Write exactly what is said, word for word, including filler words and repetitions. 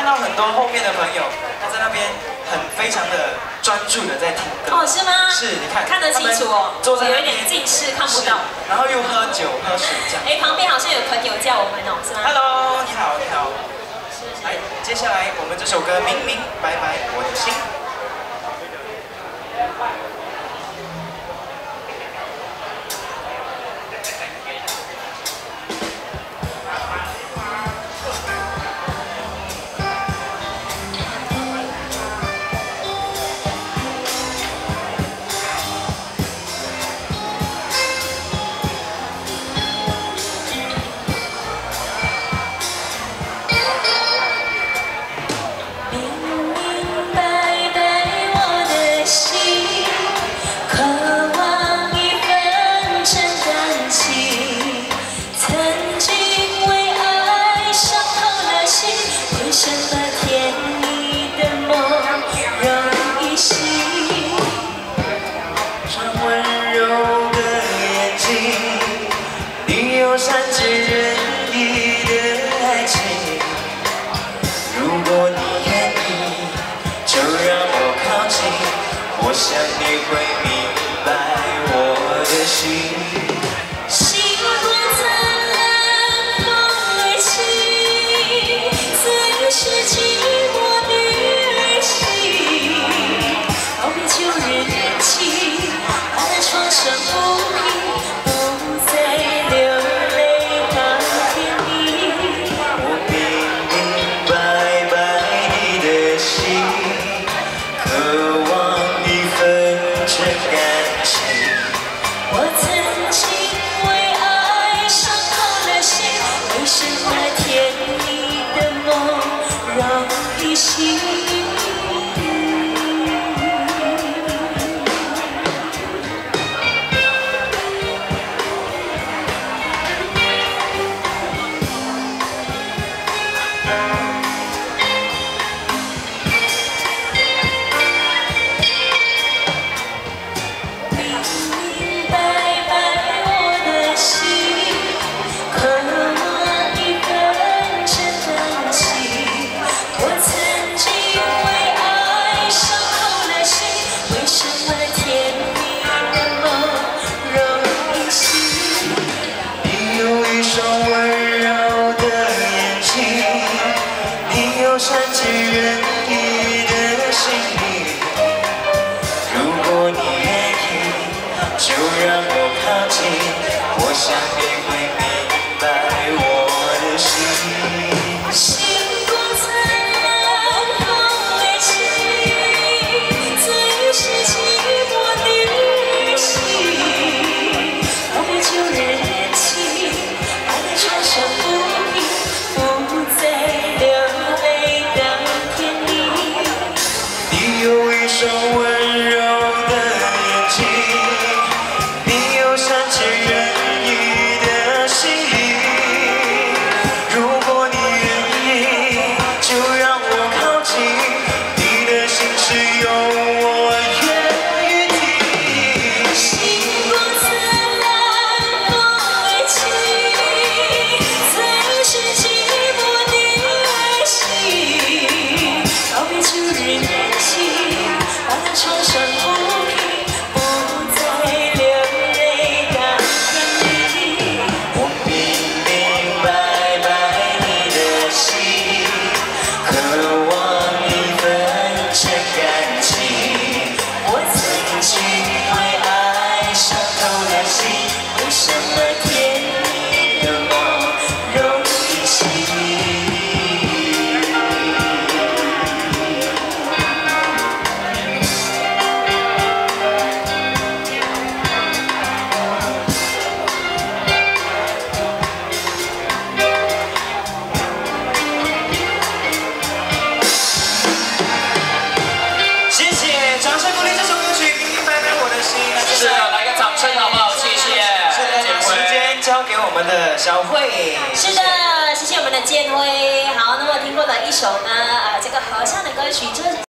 到很多后面的朋友，他在那边很非常的专注的在听歌。 哦，是吗？ 是，你看看得清楚哦， 坐在有一点近视看不到。 然后又喝酒喝水这样。 哎，旁边好像有朋友叫我们哦，是吗 ？Hello， 你好，你好。 是是。 来，接下来我们这首歌《明明白白我的心》。善解人意的爱情，如果你愿意，就让我靠近，我想你会明白我的心。 星光灿烂，风儿轻，最是寂寞女儿心。告别旧日恋情，把那创伤抚平，不再流。 善解人意的心灵，如果你愿意，就让我靠近，我想你会明白我的心。 星光灿烂，风儿轻，最是寂寞女心。告别旧日恋情，把那创伤抚平，不再流。 有一双温柔的眼睛，你有善解人意的心灵。如果你愿意，就让我靠近，你的心事有我愿意听。 星光灿烂，风儿轻，最是寂寞女儿心。告别旧日恋情。把那创伤抚平，不再流泪到天明。 我明明白白你的心，渴望一份真感情。 我曾经为爱伤透了心，为什么甜蜜的梦容易醒？ 是的，来个掌声好不好？谢谢。 是的，时间交给我们的小慧。 是的，谢谢我们的建辉。好，那么听过的一首呢，呃，这个合唱的歌曲就是。